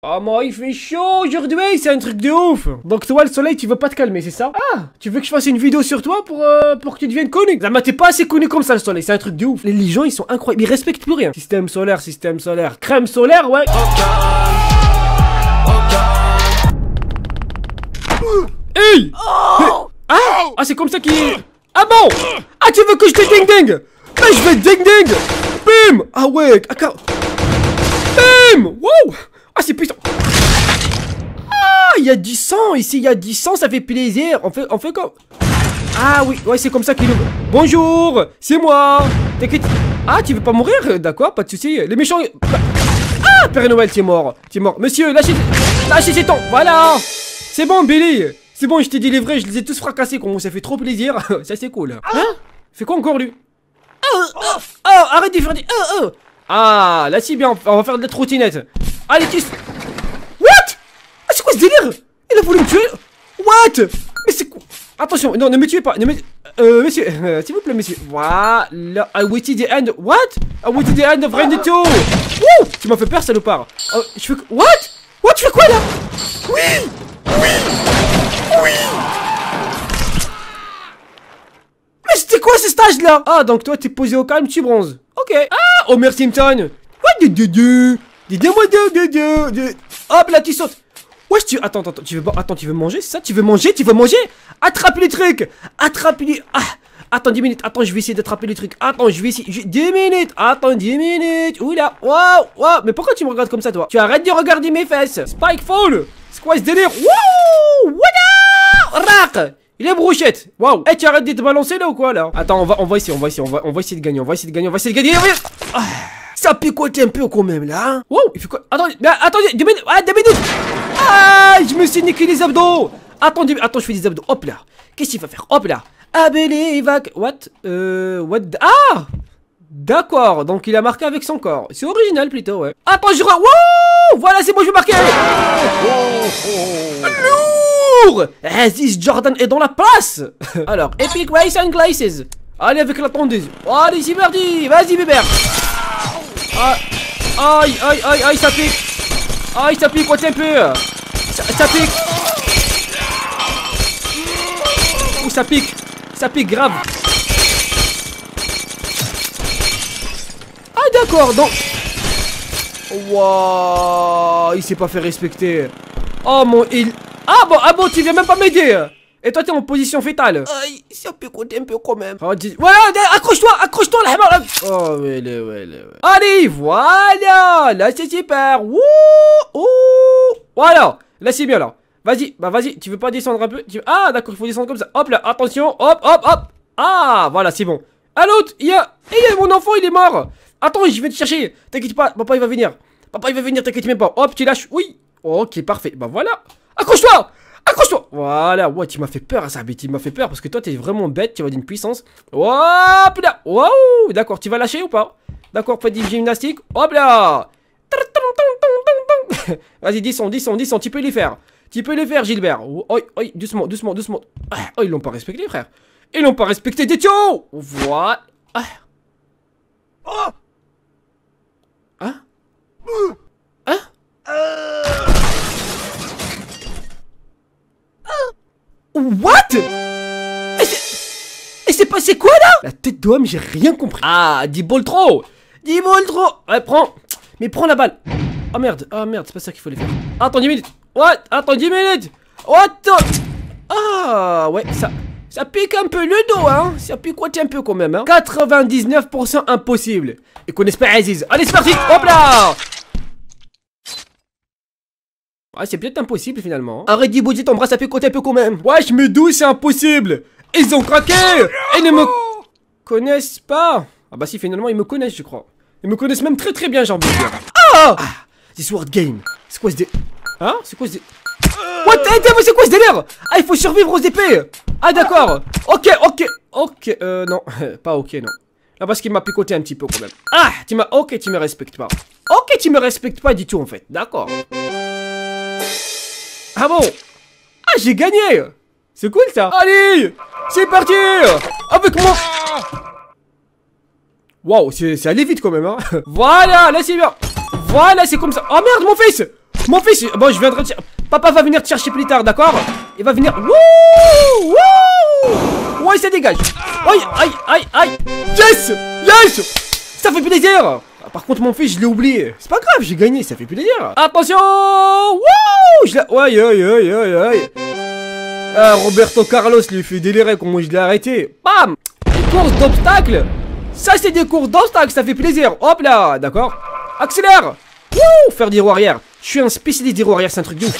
Oh moi il fait chaud aujourd'hui, c'est un truc de ouf. Donc toi le soleil tu veux pas te calmer, c'est ça? Ah, tu veux que je fasse une vidéo sur toi pour que tu deviennes connu? Zama t'es pas assez connu comme ça le soleil, c'est un truc de ouf. Les gens ils sont incroyables, ils respectent plus rien. Système solaire, crème solaire, ouais. Hey! Ah c'est comme ça qu'il... Ah bon? Ah tu veux que je te ding ding? Mais je vais ding ding! Bim! Ah ouais, bim! Wow! Ah c'est puissant! Ah il y a du sang ici, il y a du sang, ça fait plaisir. On fait comme... Ah oui, ouais c'est comme ça qu'il ouvre. Bonjour, c'est moi. T'inquiète. Ah tu veux pas mourir? D'accord, pas de soucis. Les méchants... Ah Père Noël, t'es mort. Monsieur, lâchez ces temps. Voilà. C'est bon Billy. C'est bon, je t'ai délivré, je les ai tous fracassés. Ça fait trop plaisir. Ça c'est cool. Hein? Fait quoi encore lui? Arrête de faire des... Ah, là c'est bien, on va faire de la trottinette. Allez, tu... What? Ah, c'est quoi ce délire? Il a voulu me tuer. What? Mais c'est quoi? Attention, non, ne me tuez pas. Monsieur, s'il vous plaît, monsieur. Voilà. I waited the end. What? I waited the end of Rain 2. Wouh! Tu m'as fait peur, salopard. Je fais... What? What? Tu fais quoi là? Oui! Mais c'était quoi ce stage là? Ah donc toi t'es posé au calme, tu bronzes. Ok. Ah Homer Simpson. What? Dis-moi. Hop là tu sautes. Wesh tu... Attends, tu veux manger, c'est ça? Tu veux manger? Attrape les trucs. Ah. Attends 10 minutes. Attends je vais essayer d'attraper les trucs. Attends je vais essayer... 10 minutes. Attends 10 minutes. Oula. Wow. Mais pourquoi tu me regardes comme ça toi? Tu arrêtes de regarder mes fesses. Spikefall. C'est quoi ce délire? Wouh. Rac. Il est brochette. Waouh. Eh, tu arrêtes de te balancer là ou quoi là? Attends, on va essayer de gagner. Ah, ça picote un peu quand même là. Hein? Wow, il fait quoi? Attendez, 2 minutes. Ah, 2 minutes. Ah, je me suis niqué les abdos. Attends, je fais des abdos. Hop là. Qu'est-ce qu'il va faire? Hop là. What? Ah, d'accord. Donc il a marqué avec son corps. C'est original plutôt, ouais. Attends, wow. Voilà, c'est bon, je vais marquer. Aziz Jordan est dans la place. Alors, Epic Race and Glaces. Allez avec la tondeuse. Allez, c'est parti. Vas-y, bébé. Aïe, ça pique. Aïe, ça pique, quoi, un peu. Ça pique. Ouh, ça pique. Ça pique grave. Ah, d'accord, donc... Waouh, il s'est pas fait respecter. Oh, mon... Ah bon, tu viens même pas m'aider. Et toi t'es en position fétale. Aïe, ça peut compter un peu quand même. Oh, voilà, accroche-toi la hammer. Oh, ouais. Allez, voilà. Là c'est super. Wouh. Voilà, là c'est bien là. Vas-y, tu veux pas descendre un peu? Ah d'accord, il faut descendre comme ça. Hop là, attention, hop. Ah, voilà, c'est bon. Ah l'autre, il y a mon enfant, il est mort. Attends, je vais te chercher. T'inquiète pas, papa il va venir, t'inquiète même pas. Hop, tu lâches, oui. Ok, parfait, bah voilà. Accroche-toi. Voilà, ouais, tu m'as fait peur, ça, tu m'as fait peur parce que toi, t'es vraiment bête, tu vas d'une puissance. Hop là, waouh, d'accord, tu vas lâcher ou pas? D'accord, fais des gymnastiques, hop là. Vas-y, descends, tu peux les faire. Gilbert. Oh, doucement. Oh, ils l'ont pas respecté, frère. Ils l'ont pas respecté, des tuyaux. Voilà. What? Et c'est passé quoi là? La tête d'homme, j'ai rien compris. Ah, 10 balles trop. Ouais, prends. Mais prends la balle. Oh merde, c'est pas ça qu'il fallait faire. Attends 10 minutes. What? Attends 10 minutes. What? Ah, ouais, ça pique un peu le dos, hein. Ça picote un peu quand même, hein. 99% impossible. Ils connaissent pas Aziz. Allez, c'est parti. Hop là. Ah, c'est peut-être impossible finalement. Arrête d'y bouger ton bras, ça picote un peu quand même. Wesh, mais d'où c'est impossible? Ils ont craqué. Ils ne me connaissent pas. Ah bah si, finalement ils me connaissent, je crois. Ils me connaissent même très très bien, j'ai envie de dire. Ah, this word game. C'est quoi ce délire? Hein? C'est quoi ce délire? What? C'est quoi ce délire? Ah, il faut survivre aux épées. Ah d'accord. Ok. Non, pas ok, non. Là parce qu'il m'a picoté un petit peu quand même. Ah, tu me respectes pas. Ok, tu me respectes pas du tout en fait. D'accord. Ah bon? Ah, j'ai gagné. C'est cool ça. Allez, c'est parti. Avec moi. Waouh, c'est allé vite quand même, hein. Voilà, là c'est bien. Voilà, c'est comme ça. Oh merde, mon fils. Mon fils, bon, je viendrai te... Papa va venir te chercher plus tard, d'accord? Il va venir... Wouh! Wouh! Ouais, ça dégage. Aïe, aïe, aïe, aïe. Yes! Yes! Ça fait plaisir. Par contre, mon fils, je l'ai oublié. C'est pas grave, j'ai gagné, ça fait plaisir. Attention! Wouh! Aïe, aïe, aïe, aïe, aïe. Ah, Roberto Carlos lui fait délirer comment je l'ai arrêté. Bam! Des courses d'obstacles. Ça, c'est des courses d'obstacles, ça fait plaisir. Hop là, d'accord? Accélère! Wouh! Faire des roues arrière. Je suis un spécialiste des roues arrière, c'est un truc de ouf.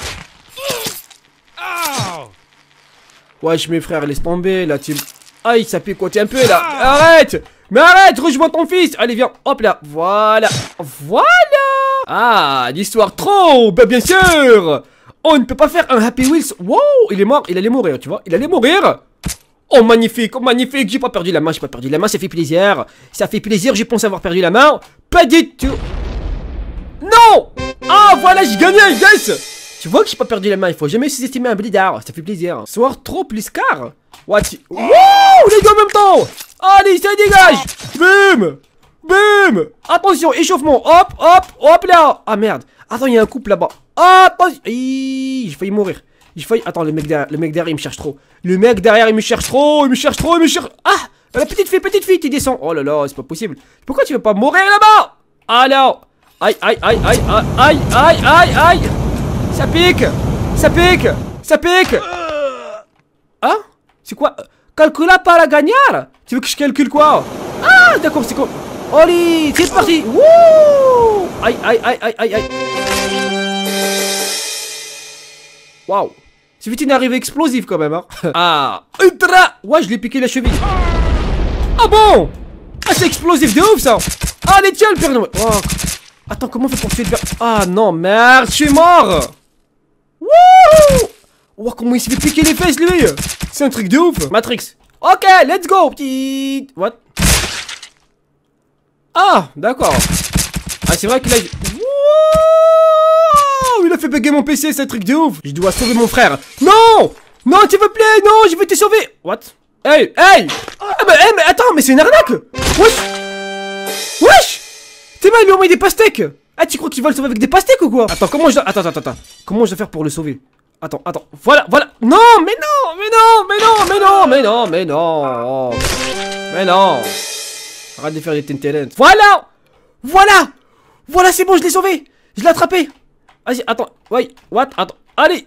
Wesh, mes frères, laisse tomber, là, team. Aïe, ça picote un peu, là. Arrête! Mais arrête, rejoins ton fils. Allez, viens, hop là, voilà. Voilà. Ah, l'histoire trop, bah, bien sûr. On ne peut pas faire un Happy Wheels. Wow, il est mort, il allait mourir, tu vois. Il allait mourir. Oh, magnifique, j'ai pas perdu la main, ça fait plaisir. Ça fait plaisir, j'ai pensé avoir perdu la main. Pas du tout. Non. Ah, voilà, j'ai gagné, yes. Tu vois que j'ai pas perdu la main, il faut jamais sous-estimer un blédard, ça fait plaisir. Soir trop plus car. What? Wouh, les deux en même temps. Allez, ça dégage. Boum. Boum. Attention, échauffement, hop, hop, hop là. Ah merde, attends, il y a un couple là-bas. Attention, j'ai failli mourir. J'ai failli... Attends, le mec derrière, il me cherche trop. Le mec derrière, il me cherche trop, Ah, la petite fille, tu descends. Oh là là, c'est pas possible. Pourquoi tu veux pas mourir là-bas? Alors. Aïe, aïe, aïe, aïe, aïe, aïe, aïe, aïe. Ça pique. Ça pique. Ça pique. Hein? C'est quoi? Calcula para gagner? Tu veux que je calcule quoi? Ah, d'accord, c'est quoi? Allez, c'est parti. Wouh. Aïe, aïe, aïe, aïe, aïe, aïe. Waouh. C'est vite une arrivée explosive quand même, hein. Ah, ultra. Ouais, je l'ai piqué la cheville. Ah bon? Ah, c'est explosif de ouf ça. Allez, tiens le Père Noël. Oh. Attends, comment on fait pour tuer le Père? Ah non, merde, je suis mort. Wouh. Oh, comment il s'est fait piquer les fesses lui. C'est un truc de ouf. Matrix. Ok, let's go, petit. What? Ah, d'accord. Ah, c'est vrai qu'il a... Il a fait bugger mon PC, c'est un truc de ouf. Je dois sauver mon frère. Non. Non, s'il vous plaît, non, je vais te sauver. What? Hey, hey. Ah, mais attends, mais c'est une arnaque. Wesh. Wesh. T'es mal, ils lui ont mis des pastèques. Ah, tu crois qu'il va le sauver avec des pastèques ou quoi? Attends, comment je dois... Attends. Comment je dois faire pour le sauver? Attends. Voilà. Non, mais non. Mais non. Arrête de faire des tintelens. Voilà, c'est bon, je l'ai sauvé. Je l'ai attrapé. Vas-y, attends. Ouais, what? Attends. Allez,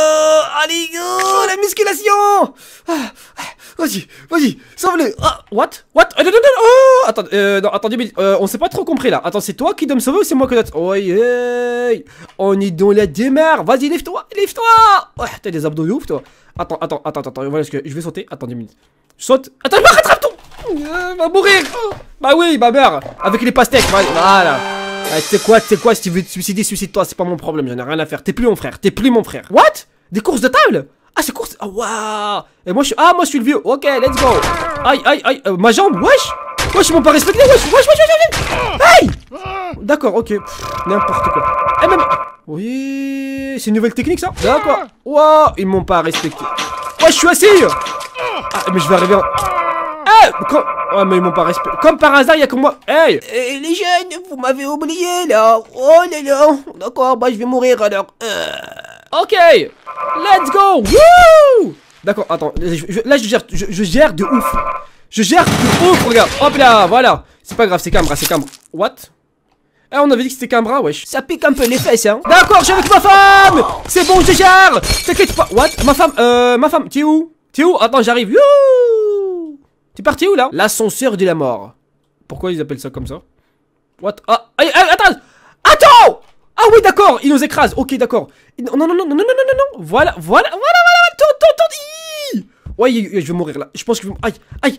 la musculation. Vas-y, sauve-le. What? Attends, non, attends 10 minutes. On s'est pas trop compris là. Attends, c'est toi qui dois me sauver ou c'est moi qui dois te... Ouais, on est dans la démarre. Vas-y, lève-toi. Ouais, t'as des abdos de ouf, toi. Attends, voilà ce que je vais sauter. Attends 10 minutes. Je saute. Attends, je me rattrape tout. Va mourir. Bah oui, ma mère. Avec les pastèques, voilà. Ah, tu sais quoi, si tu veux te suicider, suicide-toi, c'est pas mon problème, j'en ai rien à faire. T'es plus mon frère. What? Des courses de table? Ah, c'est courses. Ah, waouh. Et moi, moi, je suis le vieux. Ok, let's go. Aïe. Ma jambe, wesh, ils m'ont pas respecté, wesh. Hey. D'accord, ok. N'importe quoi. Eh, même. Oui, c'est une nouvelle technique, ça? D'accord. Waouh, ils m'ont pas respecté. Ouais, je suis assis. Ah, mais je vais arriver en... Oh, mais ils m'ont pas respecté. Comme par hasard, il y a que moi. Hey, les jeunes, vous m'avez oublié là. Oh là là. D'accord, bah je vais mourir alors. Ok, let's go. Wouh. D'accord, attends. Là, je gère de ouf. Regarde. Hop là, voilà. C'est pas grave, c'est Cambra. What? Eh, on avait dit que c'était Cambra, wesh. Ça pique un peu les fesses, hein. D'accord, je suis avec ma femme. C'est bon, je gère. T'inquiète pas. What? Ma femme, t'es où? Attends, j'arrive. Youhou. T'es parti où là? L'ascenseur de la mort. Pourquoi ils appellent ça comme ça? What? Ah, attends. Ah oui, d'accord, il nous écrase. Ok, d'accord. Non. Voilà. Ouais, je vais mourir là. Je pense que je vais... Aïe.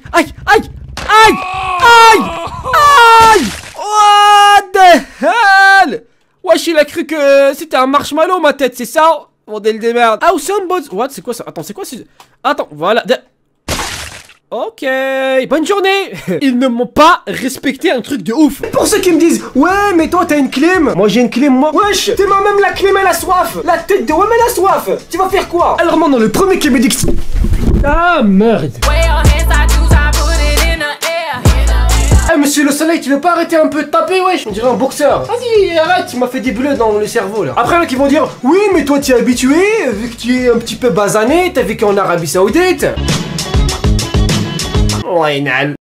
What the hell? Wesh, il a cru que c'était un marshmallow ma tête, c'est ça? Bordel de merde. Awesome bots. What? C'est quoi ça? Attends, c'est quoi ce... Attends, voilà. Ok, bonne journée. Ils ne m'ont pas respecté un truc de ouf. Pour ceux qui me disent, ouais mais toi t'as une clim. Moi j'ai une clim moi. Wesh, t'es même la clim elle a soif. La tête de ouais mais elle a soif. Tu vas faire quoi? Alors maintenant le premier qui me dit que... Ah merde. monsieur le soleil, tu veux pas arrêter un peu de taper, wesh? On dirait un boxeur. Vas-y, arrête, tu m'as fait des bleus dans le cerveau, là. Après, là, qui vont dire, oui, mais toi, tu es habitué, vu que tu es un petit peu basané, t'as vécu en Arabie Saoudite. Ouais, Nal.